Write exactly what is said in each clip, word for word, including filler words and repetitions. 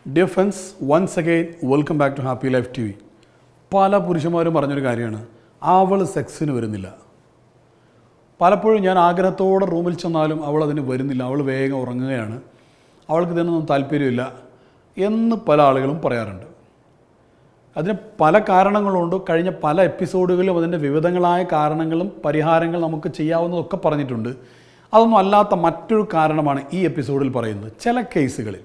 Dear friends, once again, welcome back to Happy Life T V. പല പുരുഷന്മാരും പറഞ്ഞൊരു കാര്യമാണ്, അവൾ സെക്സിന് വരുന്നില്ല. പലപ്പോഴും ഞാൻ ആഗ്രഹത്തോടെ റൂമിൽ ചെന്നാലും അവൾ അതിന് വരുന്നില്ല, അവൾ വേഗം ഉറങ്ങുകയാണ്, അവൾക്ക് ഇതിനൊന്നും താല്പര്യമില്ല എന്ന് പല ആളുകളും പറയാറുണ്ട്. അതിന് പല കാരണങ്ങളുണ്ട്. കഴിഞ്ഞ പല എപ്പിസോഡുകളിലും അതിൻ്റെ വിവിധങ്ങളായ കാരണങ്ങളും പരിഹാരങ്ങൾ നമുക്ക് ചെയ്യാവുന്നതൊക്കെ പറഞ്ഞിട്ടുണ്ട്. അതൊന്നും അല്ലാത്ത മറ്റൊരു കാരണമാണ് ഈ എപ്പിസോഡിൽ പറയുന്നത്. ചില കേസുകളിൽ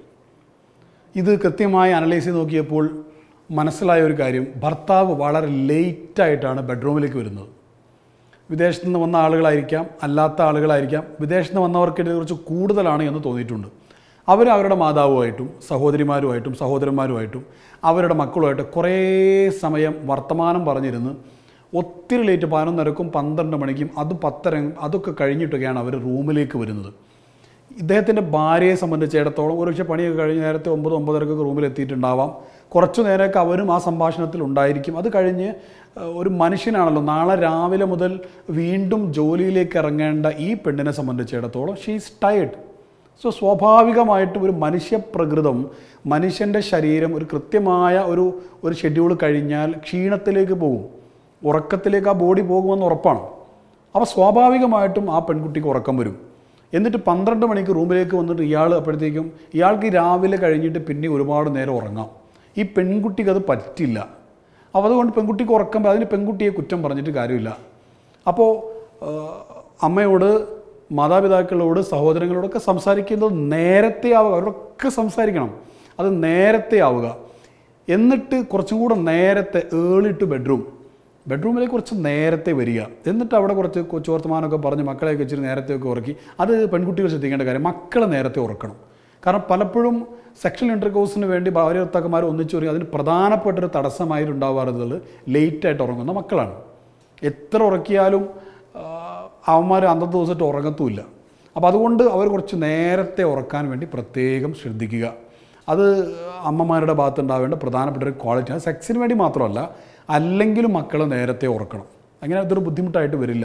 ഇത് കൃത്യമായി അനലൈസ് ചെയ്ത് നോക്കിയപ്പോൾ മനസ്സിലായ ഒരു കാര്യം, ഭർത്താവ് വളരെ ലേറ്റായിട്ടാണ് ബെഡ്റൂമിലേക്ക് വരുന്നത്. വിദേശത്തു നിന്ന് വന്ന ആളുകളായിരിക്കാം, അല്ലാത്ത ആളുകളായിരിക്കാം. വിദേശത്ത് നിന്ന് വന്നവർക്കിടെ കുറച്ച് കൂടുതലാണ് എന്ന് തോന്നിയിട്ടുണ്ട്. അവർ അവരുടെ മാതാവുമായിട്ടും സഹോദരിമാരുമായിട്ടും സഹോദരന്മാരുമായിട്ടും അവരുടെ മക്കളുമായിട്ട് കുറേ സമയം വർത്തമാനം പറഞ്ഞിരുന്ന് ഒത്തിരി ലേറ്റ് പതിനൊന്നരക്കും പന്ത്രണ്ട് മണിക്കും അത് പത്തര അതൊക്കെ കഴിഞ്ഞിട്ടൊക്കെയാണ് അവർ റൂമിലേക്ക് വരുന്നത്. ഇദ്ദേഹത്തിൻ്റെ ഭാര്യയെ സംബന്ധിച്ചിടത്തോളം ഒരുപക്ഷെ പണിയൊക്കെ കഴിഞ്ഞ് നേരത്തെ ഒമ്പത് ഒമ്പതരക്കൊക്കെ റൂമിലെത്തിയിട്ടുണ്ടാവാം. കുറച്ചു നേരമൊക്കെ അവരും ആ സംഭാഷണത്തിൽ ഉണ്ടായിരിക്കും. അത് കഴിഞ്ഞ് ഒരു മനുഷ്യനാണല്ലോ, നാളെ രാവിലെ മുതൽ വീണ്ടും ജോലിയിലേക്ക് ഇറങ്ങേണ്ട ഈ പെണ്ണിനെ സംബന്ധിച്ചിടത്തോളം ഷീ ഈസ് ടയേർഡ്. സോ സ്വാഭാവികമായിട്ടും ഒരു മനുഷ്യപ്രകൃതം, മനുഷ്യൻ്റെ ശരീരം ഒരു കൃത്യമായ ഒരു ഒരു ഷെഡ്യൂൾ കഴിഞ്ഞാൽ ക്ഷീണത്തിലേക്ക് പോകും, ഉറക്കത്തിലേക്ക് ആ ബോഡി പോകുമെന്ന് ഉറപ്പാണ്. അപ്പോൾ സ്വാഭാവികമായിട്ടും ആ പെൺകുട്ടിക്ക് ഉറക്കം വരും. എന്നിട്ട് പന്ത്രണ്ട് മണിക്ക് റൂമിലേക്ക് വന്നിട്ട് ഇയാൾ അപ്പോഴത്തേക്കും ഇയാൾക്ക് രാവിലെ കഴിഞ്ഞിട്ട് പിന്നെ ഒരുപാട് നേരം ഉറങ്ങാം. ഈ പെൺകുട്ടിക്ക് അത് പറ്റില്ല. അപ്പോൾ അതുകൊണ്ട് പെൺകുട്ടിക്ക് ഉറക്കം, അതിന് പെൺകുട്ടിയെ കുറ്റം പറഞ്ഞിട്ട് കാര്യമില്ല. അപ്പോൾ അമ്മയോട്, മാതാപിതാക്കളോട്, സഹോദരങ്ങളോടൊക്കെ സംസാരിക്കുന്നത് നേരത്തെ ആവുക. അവരൊക്കെ സംസാരിക്കണം, അത് നേരത്തെ ആവുക. എന്നിട്ട് കുറച്ചും കൂടെ നേരത്തെ ഏർലി ടു ബെഡ്റൂം ബെഡ്റൂമിലേക്ക് കുറച്ച് നേരത്തെ വരിക. എന്നിട്ട് അവിടെ കുറച്ച് കൊച്ചുവർത്തമാനമൊക്കെ പറഞ്ഞ് മക്കളെയൊക്കെ ഇച്ചിരി നേരത്തെയൊക്കെ ഉറക്കി. അത് പെൺകുട്ടികൾ ശ്രദ്ധിക്കേണ്ട കാര്യം, മക്കളെ നേരത്തെ ഉറക്കണം. കാരണം പലപ്പോഴും സെക്ഷൽ ഇൻ്റർകോഴ്സിന് വേണ്ടി ഭാര്യ ഭർത്താക്കന്മാർ ഒന്നിച്ചു വരിക, അതിന് പ്രധാനപ്പെട്ടൊരു തടസ്സമായിട്ടുണ്ടാവാറുള്ളത് ലേറ്റായിട്ട് ഉറങ്ങുന്ന മക്കളാണ്. എത്ര ഉറക്കിയാലും അവന്മാർ അന്നത്തെ ദിവസമായിട്ട് ഉറങ്ങത്തുമില്ല. അപ്പോൾ അതുകൊണ്ട് അവർ കുറച്ച് നേരത്തെ ഉറക്കാൻ വേണ്ടി പ്രത്യേകം ശ്രദ്ധിക്കുക. അത് അമ്മമാരുടെ ഭാഗത്തുണ്ടാവേണ്ട പ്രധാനപ്പെട്ട ഒരു ക്വാളിറ്റിയാണ്. സെക്സിന് വേണ്ടി മാത്രമല്ല, അല്ലെങ്കിലും മക്കളെ നേരത്തെ ഉറക്കണം. അങ്ങനെ അതൊരു ബുദ്ധിമുട്ടായിട്ട് വരില്ല.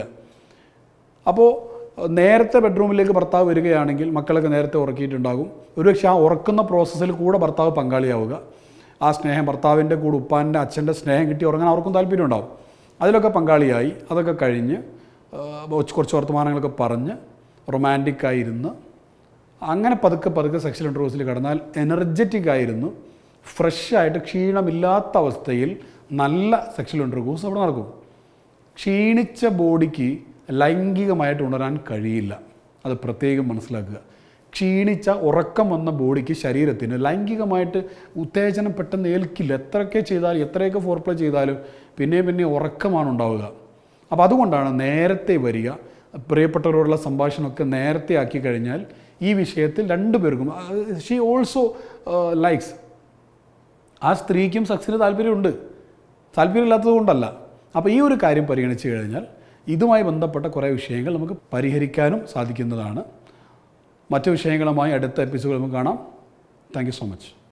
അപ്പോൾ നേരത്തെ ബെഡ്റൂമിലേക്ക് ഭർത്താവ് വരികയാണെങ്കിൽ മക്കളൊക്കെ നേരത്തെ ഉറക്കിയിട്ടുണ്ടാകും. ഒരുപക്ഷെ ആ ഉറക്കുന്ന പ്രോസസ്സിൽ കൂടെ ഭർത്താവ് പങ്കാളിയാവുക. ആ സ്നേഹം, ഭർത്താവിൻ്റെ കൂടെ ഉപ്പാൻ്റെ അച്ഛൻ്റെ സ്നേഹം കിട്ടി ഉറങ്ങാൻ അവർക്കും താല്പര്യം ഉണ്ടാവും. അതിലൊക്കെ പങ്കാളിയായി അതൊക്കെ കഴിഞ്ഞ് കുറച്ച് വർത്തമാനങ്ങളൊക്കെ പറഞ്ഞ് റൊമാൻറ്റിക്കായിരുന്ന് അങ്ങനെ പതുക്കെ പതുക്കെ സെക്ഷൽ ഇൻ്റർകോഴ്സിൽ കടന്നാൽ എനർജറ്റിക് ആയിരുന്നു, ഫ്രഷായിട്ട് ക്ഷീണമില്ലാത്ത അവസ്ഥയിൽ നല്ല സെക്ഷൽ ഇൻ്റർകോഴ്സ് അവിടെ നടക്കും. ക്ഷീണിച്ച ബോഡിക്ക് ലൈംഗികമായിട്ട് ഉണരാൻ കഴിയില്ല, അത് പ്രത്യേകം മനസ്സിലാക്കുക. ക്ഷീണിച്ച ഉറക്കം വന്ന ബോഡിക്ക്, ശരീരത്തിന് ലൈംഗികമായിട്ട് ഉത്തേജനം പെട്ടെന്ന് ഏൽക്കില്ല. എത്രയൊക്കെ ചെയ്താലും എത്രയൊക്കെ ഫോർപ്ലേ ചെയ്താലും പിന്നെ പിന്നെ ഉറക്കമാണ് ഉണ്ടാവുക. അപ്പോൾ അതുകൊണ്ടാണ് നേരത്തെ വരിക. പ്രിയപ്പെട്ടവരോടുള്ള സംഭാഷണമൊക്കെ നേരത്തെ ആക്കി കഴിഞ്ഞാൽ ഈ വിഷയത്തിൽ രണ്ടുപേർക്കും, ഷീ ഓൾസോ ലൈക്സ്, ആ സ്ത്രീക്കും സെക്സിന് താല്പര്യമുണ്ട്, താല്പര്യമില്ലാത്തത് കൊണ്ടല്ല. അപ്പോൾ ഈ ഒരു കാര്യം പരിഗണിച്ച് കഴിഞ്ഞാൽ ഇതുമായി ബന്ധപ്പെട്ട കുറേ വിഷയങ്ങൾ നമുക്ക് പരിഹരിക്കാനും സാധിക്കുന്നതാണ്. മറ്റു വിഷയങ്ങളുമായി അടുത്ത എപ്പിസോഡിൽ നമുക്ക് കാണാം. Thank you so much.